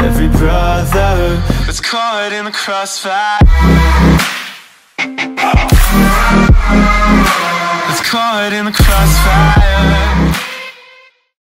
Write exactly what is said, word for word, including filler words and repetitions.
every brother that's caught in the crossfire, that's caught in the crossfire.